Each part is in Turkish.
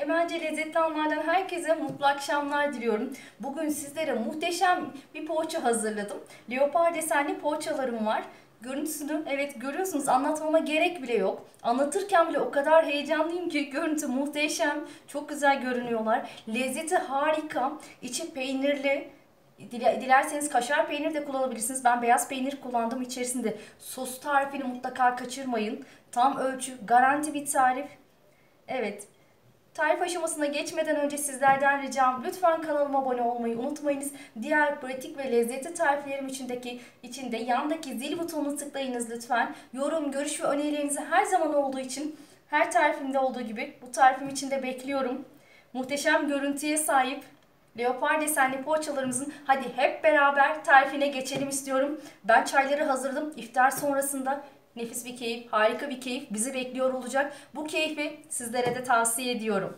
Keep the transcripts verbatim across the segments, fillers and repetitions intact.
Emelce Lezzetli Anlar'dan herkese mutlu akşamlar diliyorum. Bugün sizlere muhteşem bir poğaça hazırladım. Leopar desenli poğaçalarım var. Görüntüsünü evet görüyorsunuz, anlatmama gerek bile yok. Anlatırken bile o kadar heyecanlıyım ki görüntü muhteşem. Çok güzel görünüyorlar. Lezzeti harika. İçi peynirli. Dilerseniz kaşar peynir de kullanabilirsiniz. Ben beyaz peynir kullandım. İçerisinde sos tarifini mutlaka kaçırmayın. Tam ölçü, garanti bir tarif. Evet. Tarif aşamasına geçmeden önce sizlerden ricam lütfen kanalıma abone olmayı unutmayınız. Diğer pratik ve lezzetli tariflerim içindeki içinde yandaki zil butonunu tıklayınız lütfen. Yorum, görüş ve önerilerinizi her zaman olduğu için her tarifimde olduğu gibi bu tarifim için de bekliyorum. Muhteşem görüntüye sahip leopar desenli poğaçalarımızın hadi hep beraber tarifine geçelim istiyorum. Ben çayları hazırladım. İftar sonrasında nefis bir keyif, harika bir keyif bizi bekliyor olacak. Bu keyfi sizlere de tavsiye ediyorum.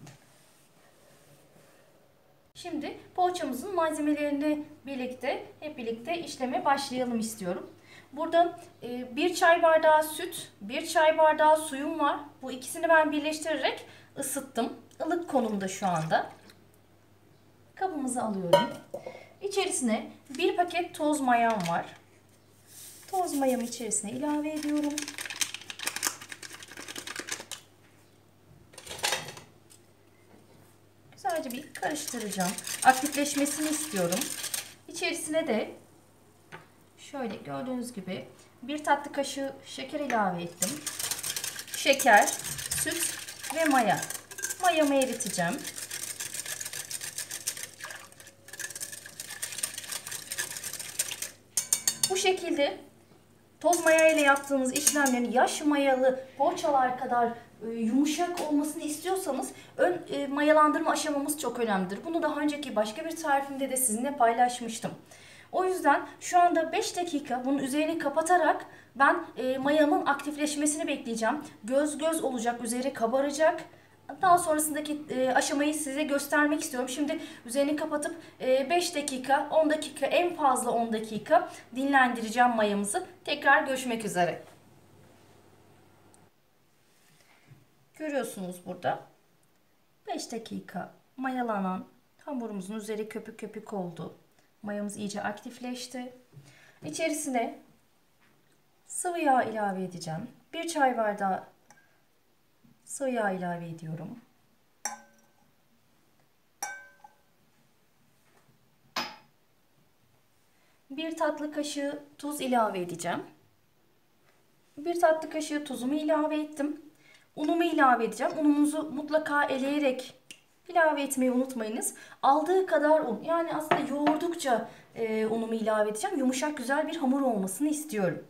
Şimdi poğaçamızın malzemelerini birlikte, hep birlikte işleme başlayalım istiyorum. Burada bir çay bardağı süt, bir çay bardağı suyum var. Bu ikisini ben birleştirerek ısıttım. Ilık konumda şu anda. Kabımızı alıyorum. İçerisine bir paket toz mayam var. Toz mayamı içerisine ilave ediyorum. Güzelce bir karıştıracağım. Aktifleşmesini istiyorum. İçerisine de şöyle gördüğünüz gibi bir tatlı kaşığı şeker ilave ettim. Şeker, süt ve maya. Mayamı eriteceğim. Bu şekilde toz maya ile yaptığımız işlemlerin yaş mayalı poğaçalar kadar e, yumuşak olmasını istiyorsanız ön e, mayalandırma aşamamız çok önemlidir. Bunu daha önceki başka bir tarifimde de sizinle paylaşmıştım. O yüzden şu anda beş dakika bunun üzerini kapatarak ben e, mayamın aktifleşmesini bekleyeceğim. Göz göz olacak, üzeri kabaracak. Daha sonrasındaki e, aşamayı size göstermek istiyorum. Şimdi üzerini kapatıp e, beş dakika, on dakika, en fazla on dakika dinlendireceğim mayamızı. Tekrar görüşmek üzere. Görüyorsunuz burada beş dakika mayalanan hamurumuzun üzeri köpük köpük oldu. Mayamız iyice aktifleşti. İçerisine sıvı yağ ilave edeceğim. bir çay bardağı sıvı yağ ilave ediyorum. Bir tatlı kaşığı tuz ilave edeceğim. Bir tatlı kaşığı tuzumu ilave ettim. Unumu ilave edeceğim. Ununuzu mutlaka eleyerek ilave etmeyi unutmayınız. Aldığı kadar un. Yani aslında yoğurdukça e, unumu ilave edeceğim. Yumuşak güzel bir hamur olmasını istiyorum.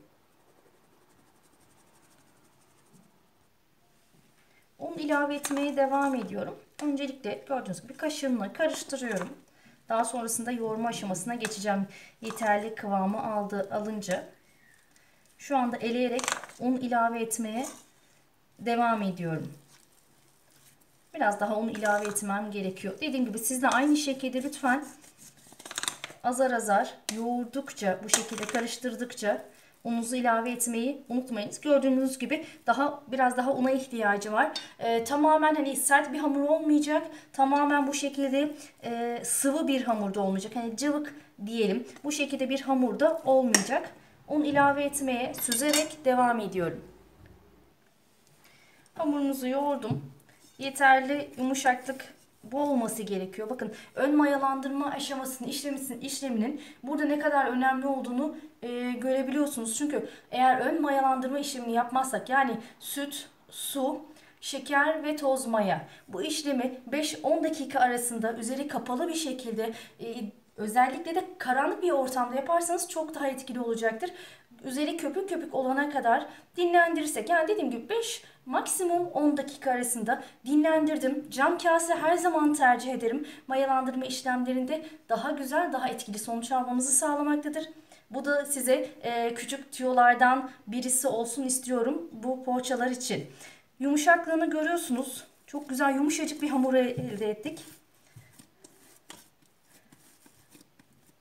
Un ilave etmeye devam ediyorum. Öncelikle gördüğünüz gibi kaşığımla karıştırıyorum. Daha sonrasında yoğurma aşamasına geçeceğim. Yeterli kıvamı aldı, alınca. Şu anda eleyerek un ilave etmeye devam ediyorum. Biraz daha un ilave etmem gerekiyor. Dediğim gibi siz de aynı şekilde lütfen azar azar yoğurdukça, bu şekilde karıştırdıkça ununuzu ilave etmeyi unutmayınız. Gördüğünüz gibi daha biraz daha una ihtiyacı var. Ee, tamamen hani sert bir hamur olmayacak. Tamamen bu şekilde e, sıvı bir hamurda olmayacak. Hani cıvık diyelim. Bu şekilde bir hamurda olmayacak. Un ilave etmeye süzerek devam ediyorum. Hamurunuzu yoğurdum. Yeterli yumuşaklık bu olması gerekiyor. Bakın ön mayalandırma aşamasının işleminin, işleminin burada ne kadar önemli olduğunu e, görebiliyorsunuz. Çünkü eğer ön mayalandırma işlemini yapmazsak yani süt, su, şeker ve toz maya bu işlemi beş on dakika arasında üzeri kapalı bir şekilde e, özellikle de karanlık bir ortamda yaparsanız çok daha etkili olacaktır. Üzeri köpük köpük olana kadar dinlendirirsek yani dediğim gibi beş maksimum on dakika arasında dinlendirdim. Cam kase her zaman tercih ederim. Mayalandırma işlemlerinde daha güzel, daha etkili sonuç almamızı sağlamaktadır. Bu da size e, küçük tüyolardan birisi olsun istiyorum bu poğaçalar için. Yumuşaklığını görüyorsunuz. Çok güzel yumuşacık bir hamur elde ettik.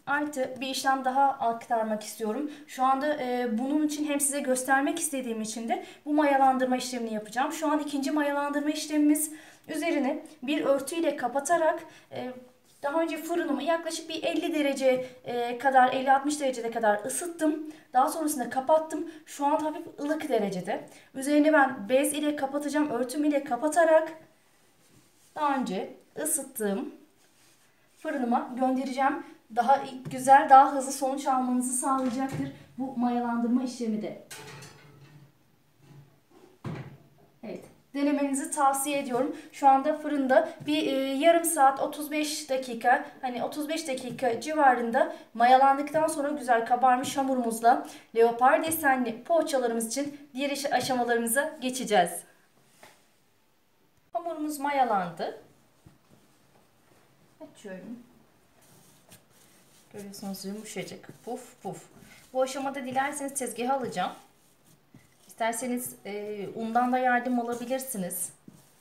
Artı bir işlem daha aktarmak istiyorum. Şu anda e, bunun için hem size göstermek istediğim için de bu mayalandırma işlemini yapacağım. Şu an ikinci mayalandırma işlemimiz. Üzerine bir örtüyle kapatarak e, daha önce fırınımı yaklaşık bir elli derece e, kadar, elli altmış derecede kadar ısıttım. Daha sonrasında kapattım. Şu an hafif ılık derecede. Üzerine ben bez ile kapatacağım. Örtüm ile kapatarak daha önce ısıttığım fırınıma göndereceğim. Daha güzel, daha hızlı sonuç almanızı sağlayacaktır bu mayalandırma işlemi de. Evet, denemenizi tavsiye ediyorum. Şu anda fırında bir e, yarım saat, otuz beş dakika, hani otuz beş dakika civarında mayalandıktan sonra güzel kabarmış hamurumuzla leopar desenli poğaçalarımız için diğer iş aşamalarımıza geçeceğiz. Hamurumuz mayalandı. Açıyorum. Görüyorsunuz yumuşacık. Puf puf. Bu aşamada dilerseniz tezgaha alacağım. İsterseniz e, undan da yardım alabilirsiniz.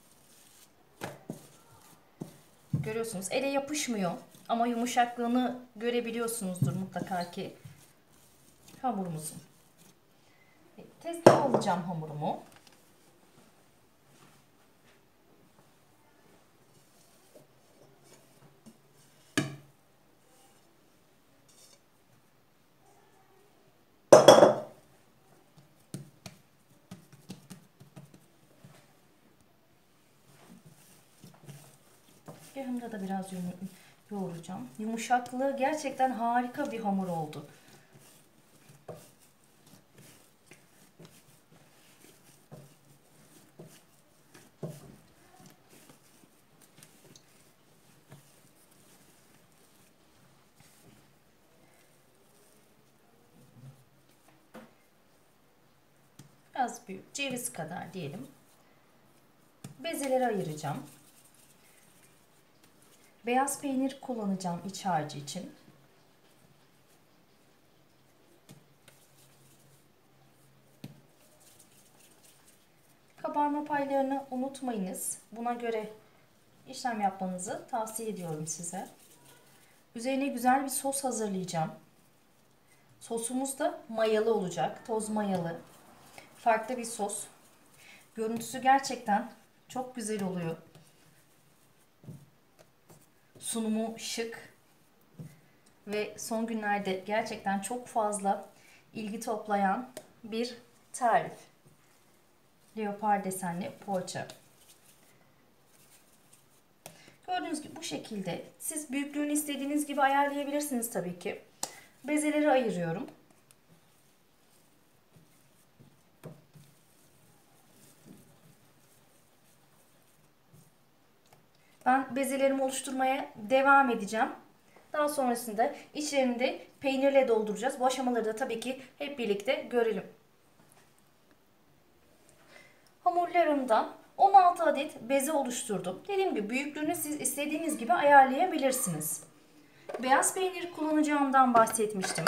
Görüyorsunuz ele yapışmıyor. Ama yumuşaklığını görebiliyorsunuzdur mutlaka ki hamurumuzun. Evet, tezgaha alacağım hamurumu. Tezgahımda da biraz yoğuracağım. Yumuşaklığı gerçekten harika bir hamur oldu. Biraz büyük, ceviz kadar diyelim. Bezeleri ayıracağım. Beyaz peynir kullanacağım iç harcı için. Kabarma paylarını unutmayınız. Buna göre işlem yapmanızı tavsiye ediyorum size. Üzerine güzel bir sos hazırlayacağım. Sosumuz da mayalı olacak. Toz mayalı. Farklı bir sos. Görüntüsü gerçekten çok güzel oluyor. Sunumu şık. Ve son günlerde gerçekten çok fazla ilgi toplayan bir tarif. Leopar desenli poğaça. Gördüğünüz gibi bu şekilde. Siz büyüklüğünü istediğiniz gibi ayarlayabilirsiniz tabii ki. Bezeleri ayırıyorum. Ben bezelerimi oluşturmaya devam edeceğim. Daha sonrasında içlerini de peynirle dolduracağız. Bu aşamaları da tabii ki hep birlikte görelim. Hamurlarımdan on altı adet beze oluşturdum. Dediğim gibi büyüklüğünü siz istediğiniz gibi ayarlayabilirsiniz. Beyaz peynir kullanacağımdan bahsetmiştim.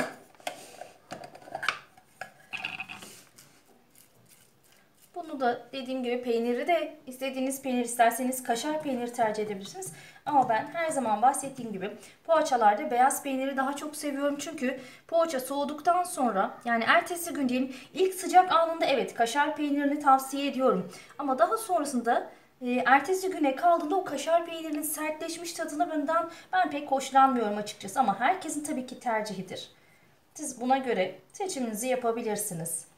Bunu da dediğim gibi peyniri de istediğiniz peynir, isterseniz kaşar peyniri tercih edebilirsiniz. Ama ben her zaman bahsettiğim gibi poğaçalarda beyaz peyniri daha çok seviyorum. Çünkü poğaça soğuduktan sonra, yani ertesi gün diyeyim, ilk sıcak anında evet kaşar peynirini tavsiye ediyorum. Ama daha sonrasında e, ertesi güne kaldığında o kaşar peynirinin sertleşmiş tadını bundan ben pek hoşlanmıyorum açıkçası. Ama herkesin tabii ki tercihidir. Siz buna göre seçiminizi yapabilirsiniz.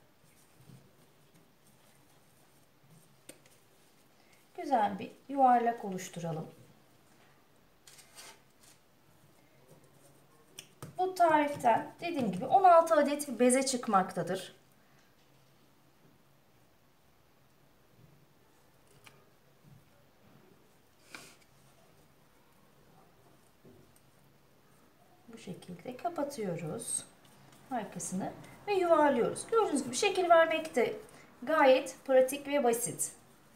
Güzel bir yuvarlak oluşturalım. Bu tariften dediğim gibi on altı adet beze çıkmaktadır. Bu şekilde kapatıyoruz arkasını ve yuvarlıyoruz. Gördüğünüz gibi şekil vermek de gayet pratik ve basit.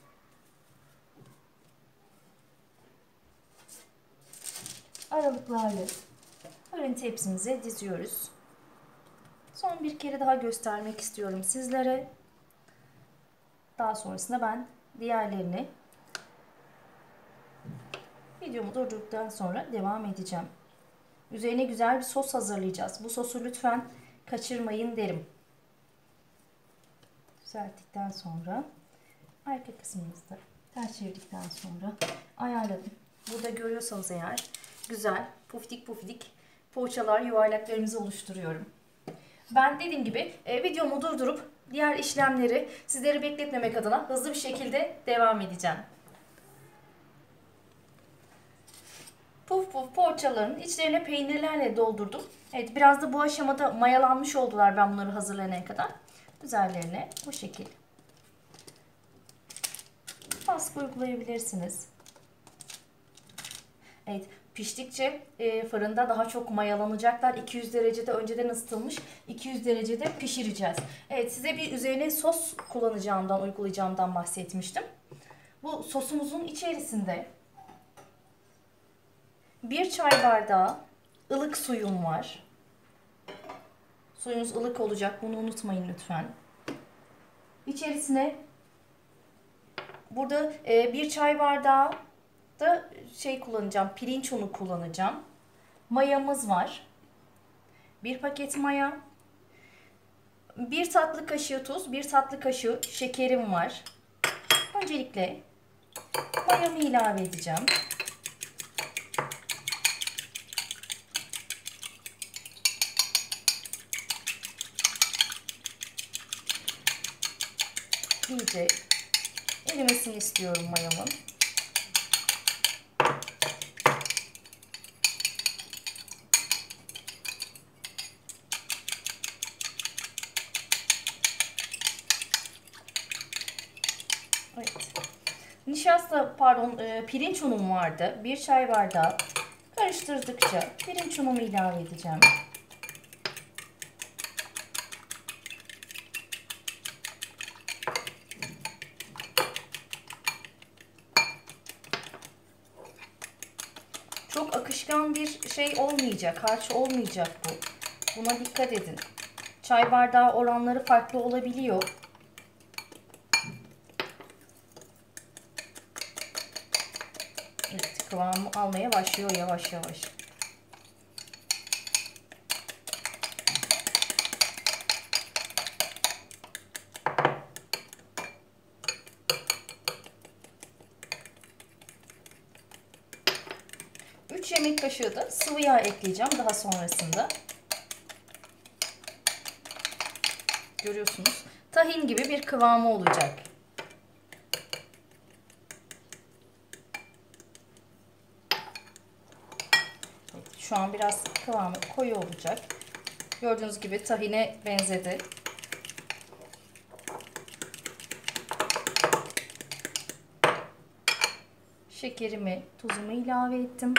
Aralıklarla fırın tepsimize diziyoruz. Son bir kere daha göstermek istiyorum sizlere. Daha sonrasında ben diğerlerini videomu durdurduktan sonra devam edeceğim. Üzerine güzel bir sos hazırlayacağız. Bu sosu lütfen kaçırmayın derim. Düzelttikten sonra arka kısmımızda ters çevirdikten sonra ayarladım. Burada görüyorsanız eğer güzel pufidik pufidik poğaçalar, yuvarlaklarımızı oluşturuyorum. Ben dediğim gibi e, videomu durdurup diğer işlemleri sizleri bekletmemek adına hızlı bir şekilde devam edeceğim. Puf puf poğaçaların içlerine peynirlerle doldurdum. Evet, biraz da bu aşamada mayalanmış oldular ben bunları hazırlayana kadar. Üzerlerine bu şekil baskı uygulayabilirsiniz. Evet, piştikçe e, fırında daha çok mayalanacaklar. iki yüz derecede önceden ısıtılmış, iki yüz derecede pişireceğiz. Evet, size bir üzerine sos kullanacağımdan, uygulayacağımdan bahsetmiştim. Bu sosumuzun içerisinde bir çay bardağı ılık suyum var. Suyunuz ılık olacak, bunu unutmayın lütfen. İçerisine burada e, bir çay bardağı da şey kullanacağım, pirinç unu kullanacağım. Mayamız var. Bir paket maya. Bir tatlı kaşığı tuz, bir tatlı kaşığı şekerim var. Öncelikle mayamı ilave edeceğim. İyice erimesini istiyorum mayamın. Evet. Nişasta, pardon, e, pirinç unum vardı. Bir çay bardağı. Karıştırdıkça pirinç unumu ilave edeceğim. Çok akışkan bir şey olmayacak, harç olmayacak bu. Buna dikkat edin. Çay bardağı oranları farklı olabiliyor. Evet, kıvamı almaya başlıyor yavaş yavaş. üç yemek kaşığı da sıvı yağ ekleyeceğim daha sonrasında. Görüyorsunuz, tahin gibi bir kıvamı olacak. Evet, şu an biraz kıvamı koyu olacak. Gördüğünüz gibi tahine benzedi. Şekerimi, tuzumu ilave ettim.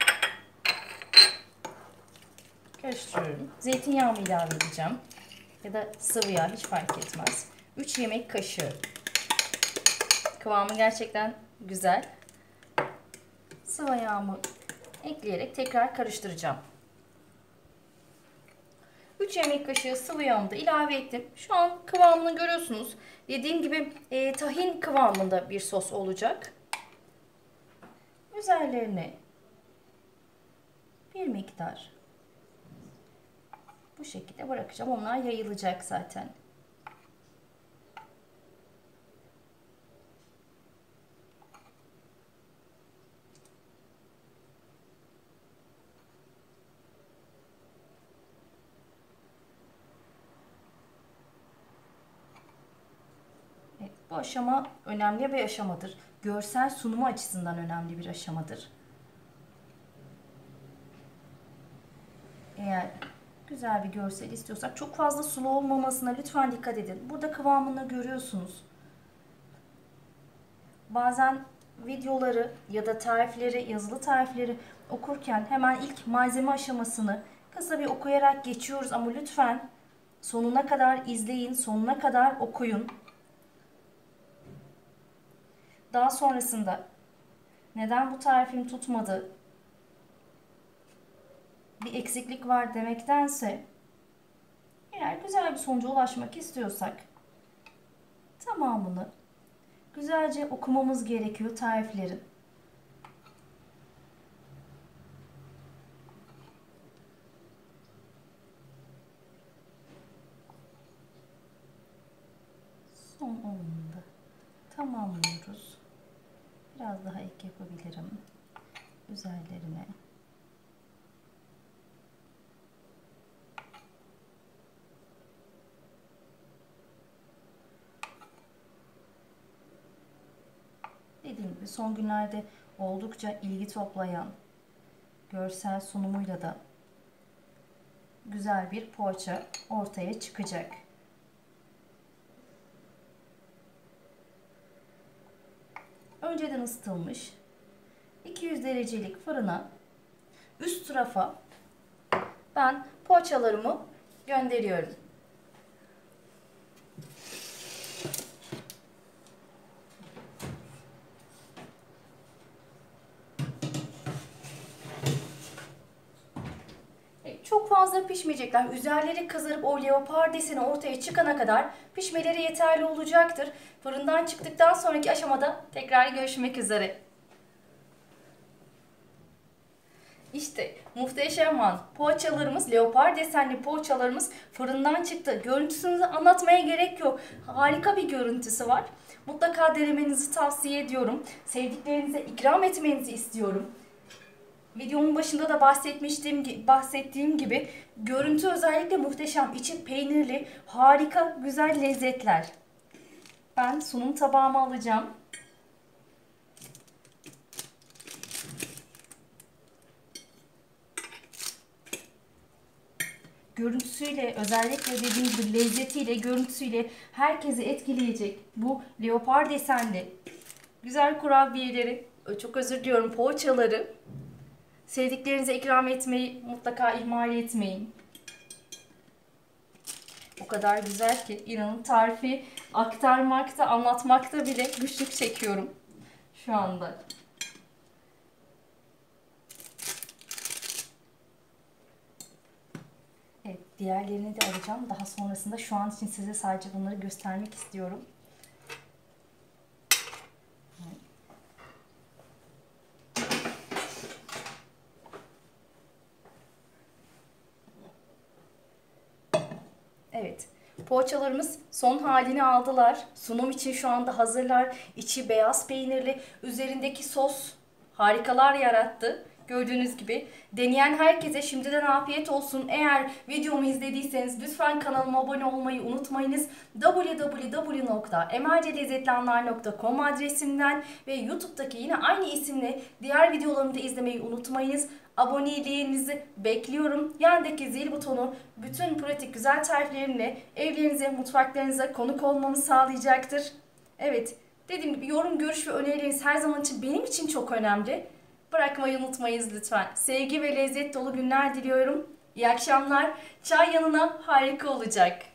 Karıştırıyorum. Zeytinyağımı ilave edeceğim. Ya da sıvı yağ, hiç fark etmez. üç yemek kaşığı. Kıvamı gerçekten güzel. Sıvı yağımı ekleyerek tekrar karıştıracağım. üç yemek kaşığı sıvı yağımı da ilave ettim. Şu an kıvamını görüyorsunuz. Dediğim gibi e, tahin kıvamında bir sos olacak. Üzerlerine bir miktar bu şekilde bırakacağım. Onlar yayılacak zaten. Evet, bu aşama önemli bir aşamadır. Görsel sunumu açısından önemli bir aşamadır. Eğer güzel bir görsel istiyorsak çok fazla sulu olmamasına lütfen dikkat edin. Burada kıvamını görüyorsunuz. Bazen videoları ya da tarifleri, yazılı tarifleri okurken hemen ilk malzeme aşamasını kısa bir okuyarak geçiyoruz ama lütfen sonuna kadar izleyin, sonuna kadar okuyun. Daha sonrasında neden bu tarifim tutmadı, bir eksiklik var demektense eğer güzel bir sonuca ulaşmak istiyorsak tamamını güzelce okumamız gerekiyor tariflerin. son olanını da tamamlıyoruz. Biraz daha ek yapabilirim üzerlerine. Dediğim gibi son günlerde oldukça ilgi toplayan görsel sunumuyla da güzel bir poğaça ortaya çıkacak. Önceden ısıtılmış iki yüz derecelik fırına üst tarafa ben poğaçalarımı gönderiyorum. Çok fazla pişmeyecekler. Üzerleri kızarıp o leopar deseni ortaya çıkana kadar pişmeleri yeterli olacaktır. Fırından çıktıktan sonraki aşamada tekrar görüşmek üzere. İşte muhteşem an. Poğaçalarımız, leopar desenli poğaçalarımız fırından çıktı. Görüntüsünü anlatmaya gerek yok. Harika bir görüntüsü var. Mutlaka denemenizi tavsiye ediyorum. Sevdiklerinize ikram etmenizi istiyorum. Videomun başında da bahsetmiştim, bahsettiğim gibi görüntü özellikle muhteşem. İçi peynirli, harika, güzel lezzetler. Ben sunum tabağıma alacağım. Görüntüsüyle, özellikle dediğim gibi lezzetiyle, görüntüsüyle herkesi etkileyecek bu leopar desenli güzel kurabiyeleri, çok özür diliyorum, poğaçaları sevdiklerinize ikram etmeyi mutlaka ihmal etmeyin. O kadar güzel ki inanın tarifi aktarmakta, anlatmakta bile güçlük çekiyorum şu anda. Evet, diğerlerini de alacağım. Daha sonrasında şu an için size sadece bunları göstermek istiyorum. Evet, poğaçalarımız son halini aldılar. Sunum için şu anda hazırlar. İçi beyaz peynirli, üzerindeki sos harikalar yarattı. Gördüğünüz gibi. Deneyen herkese şimdiden afiyet olsun. Eğer videomu izlediyseniz lütfen kanalıma abone olmayı unutmayınız. w w w nokta emelcelezzetlianlar nokta com adresimden ve YouTube'daki yine aynı isimle diğer videolarımı da izlemeyi unutmayınız. Aboneliğinizi bekliyorum. Yandaki zil butonu bütün pratik güzel tariflerimle evlerinize, mutfaklarınıza konuk olmamı sağlayacaktır. Evet, dediğim gibi yorum, görüş ve önerileriniz her zaman için benim için çok önemli. Bırakmayı unutmayınız lütfen. Sevgi ve lezzet dolu günler diliyorum. İyi akşamlar. Çay yanına harika olacak.